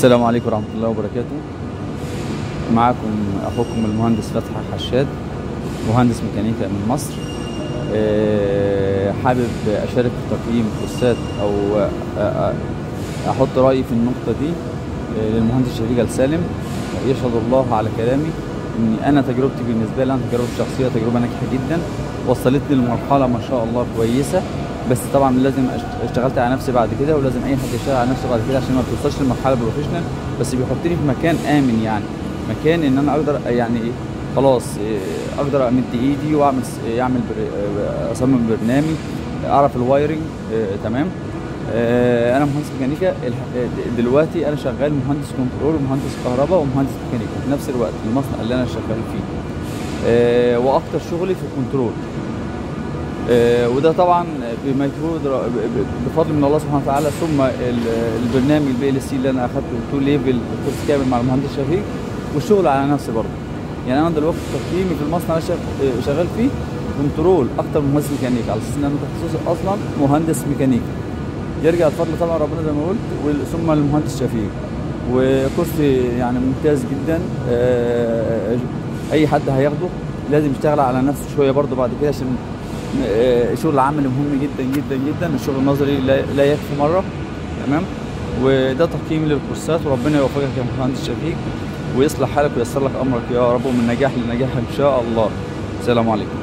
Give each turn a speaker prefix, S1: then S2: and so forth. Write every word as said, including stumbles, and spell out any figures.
S1: السلام عليكم ورحمة الله وبركاته. معكم أخوكم المهندس فتحي حشاد، مهندس ميكانيكا من مصر. حابب أشارك في تقييم كورسات أو أحط رأيي في النقطة دي للمهندس شفيق السالم. يشهد الله على كلامي إن أنا تجربتي بالنسبة لي، أنا تجربتي الشخصية تجربة ناجحة جدا، وصلتني لمرحلة ما شاء الله كويسة. بس طبعا لازم اشتغلت على نفسي بعد كده، ولازم اي حد يشتغل على نفسه بعد كده عشان ما توصلش لمرحله بروفيشنال، بس بيحطني في مكان امن، يعني مكان ان انا اقدر يعني خلاص اقدر امد ايدي واعمل يعمل اصمم برنامج، اعرف الوايرنج. تمام. انا مهندس ميكانيكا دلوقتي، انا شغال مهندس كنترول ومهندس كهرباء ومهندس ميكانيكا في نفس الوقت في المصنع اللي انا شغال فيه. واكتر شغلي في الكنترول. آه وده طبعا بمجهود بفضل من الله سبحانه وتعالى، ثم البرنامج البي ال سي اللي انا اخدته تو ليفل كورس كامل مع المهندس شفيق، والشغل على نفسي برضه. يعني انا دلوقتي تقييمي في المصنع اللي شغال فيه كنترول اكتر من مهندس ميكانيكا، على اساس ان انا تخصصي اصلا مهندس ميكانيكا. يرجع الفضل طبعا ربنا زي ما قلت، ثم المهندس شفيق. وكورس يعني ممتاز جدا. آه اي حد هياخده لازم يشتغل على نفسه شويه برضه بعد كده، عشان الشغل العملي مهم جدا جدا جدا. الشغل النظري لا يكفي مره. تمام. وده تقييمي للكورسات، وربنا يوفقك يا مهندس شفيق ويصلح حالك وييسر لك امرك يا رب، ومن نجاح لنجاح ان شاء الله. السلام عليكم.